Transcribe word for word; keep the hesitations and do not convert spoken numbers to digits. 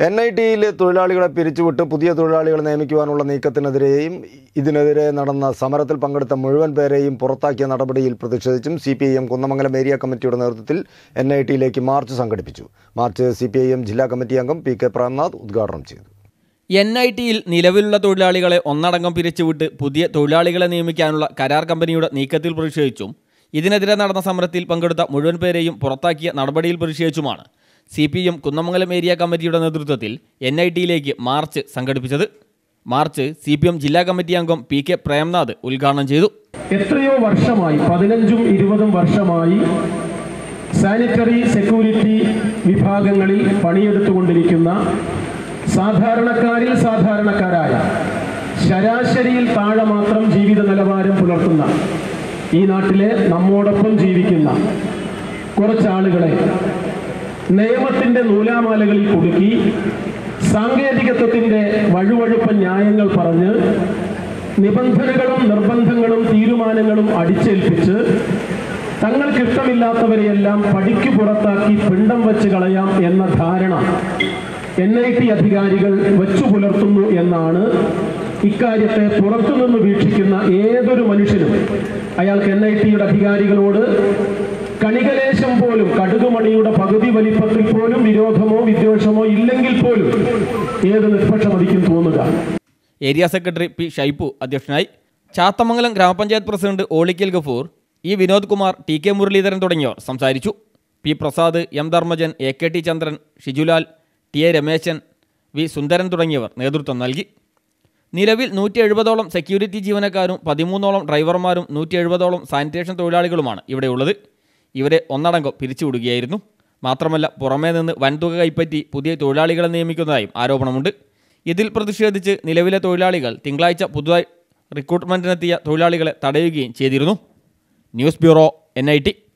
N I ടിയിലെ തൊഴിലാളികളെ പിരിച്ചുവിട്ട് പുതിയ തൊഴിലാളികളെ നിയമിക്കുവാനുള്ള നീക്കത്തിനെതിരെയും ഇതിനെതിരെ നടന്ന സമരത്തിൽ പങ്കെടുത്ത മുഴുവൻ പേരെയും പുറത്താക്കിയ നടപടിയിൽ പ്രതിഷേധിച്ചും C P I M Kunnamangalam area കമ്മിറ്റിയുടെ നേതൃത്വത്തിൽ എൻ ഐ ടിയിലേക്ക് മാർച്ച് സംഘടിപ്പിച്ചു. March C P I M ജില്ലാ കമ്മിറ്റി അംഗം പി കെ പ്രേംനാഥ് ഉദ്ഘാടനം ചെയ്തു. എൻ ഐ ടിയിൽ നിലവിലുള്ള തൊഴിലാളികളെ ഒന്നടങ്കം പിരിച്ചുവിട്ട് പുതിയ തൊഴിലാളികളെ നിയമിക്കാനുള്ള കരാർ കമ്പനിയുടെ നീക്കത്തിൽ പ്രതിഷേധിച്ചും ഇതിനെതിരെ നടന്ന സമരത്തിൽ പങ്കെടുത്ത മുഴുവൻ പേരെയും പുറത്താക്കിയ നടപടിയിൽ പ്രതിഷേധിച്ചുമാണ് C P M Kunnamangalam area കമ്മിറ്റിയുടെ നേതൃത്വത്തിൽ എൻ ഐ ടിയിലേക്ക് മാർച്ച് സംഘടിപ്പിച്ചത്. മാർച്ച് സി പി എം ജില്ലാ കമ്മിറ്റി അംഗം പി കെ പ്രേംനാഥ് ഉദ്ഘാടനം ചെയ്തു. എത്രയോ വർഷമായി, പതിനഞ്ചും ഇരുപതും വർഷമായി സാനിറ്ററി സെക്യൂരിറ്റി വിഭാഗങ്ങളിൽ പണിയെടുത്തുകൊണ്ടിരിക്കുന്ന സാധാരണക്കാരിൽ സാധാരണക്കാരായ ശരാശരിയിൽ താഴെ മാത്രം ജീവിത നിലവാരം പുലർത്തുന്ന ഈ നാട്ടിലെ നമ്മോടൊപ്പം ജീവിക്കുന്ന കുറച്ചാളുകളെ നിയമത്തിന്റെ നൂലാമാലകളിൽ കുടുക്കി സാങ്കേതികത്വത്തിന്റെ വഴുവഴുപ്പ ന്യായങ്ങൾ പറഞ്ഞ് നിബന്ധനകളും നിർബന്ധങ്ങളും തീരുമാനങ്ങളും അടിച്ചേൽപ്പിച്ച് തങ്ങൾക്കിഷ്ടമില്ലാത്തവരെയെല്ലാം പടിക്ക് പുറത്താക്കി പിണ്ടം വെച്ച് കളയാം എന്ന ധാരണ എൻ ഐ ടി അധികാരികൾ വെച്ചു പുലർത്തുന്നു എന്നാണ് ഇക്കാര്യത്തെ പുറത്തുനിന്ന് വീക്ഷിക്കുന്ന ഏതൊരു മനുഷ്യനും അയാൾക്ക് എൻ ഐ ടിയുടെ അധികാരികളോട് കണികലേശം പോലും, കടുകുമണിയുടെ പകുതി വലിപ്പത്തിൽ പോലും വിരോധമോ വിദ്വേഷമോ ഇല്ലെങ്കിൽ പോലും ഏത് നിഷ്പക്ഷമതിക്കും തോന്നുക. ഏരിയ സെക്രട്ടറി പി ഷൈപ്പു അധ്യക്ഷനായി. ചാത്തമംഗലം ഗ്രാമപഞ്ചായത്ത് president Olikkal Gafoor, E Vinod Kumar, T K Muraleedharan തുടങ്ങിയവർ സംസാരിച്ചു. P Prasad, M Dharmajan, A K T Chandran, Shijulal, T A Rameshan, V Sundaran തുടങ്ങിയവർ നേതൃത്വം നൽകി. നിലവിൽ നൂറ്റി എഴുപതോളം സെക്യൂരിറ്റി ജീവനക്കാരും പതിമൂന്നോളം ഡ്രൈവർമാരും നൂറ്റി എഴുപതോളം സാനിറ്റേഷൻ തൊഴിലാളികളുമാണ് ഇവിടെയുള്ളത്. ഇവരെ ഒന്നടങ്കം പിരിച്ചുവിടുകയായിരുന്നു. മാത്രമല്ല, പുറമേ നിന്ന് വൻതുക കൈപ്പറ്റി പുതിയ തൊഴിലാളികളെ നിയമിക്കുന്നതായും ആരോപണമുണ്ട്. ഇതിൽ പ്രതിഷേധിച്ച് നിലവിലെ തൊഴിലാളികൾ തിങ്കളാഴ്ച പുതുതായി റിക്രൂട്ട്മെൻറ്റിനെത്തിയ തൊഴിലാളികളെ തടയുകയും ചെയ്തിരുന്നു. News bureau, N I T.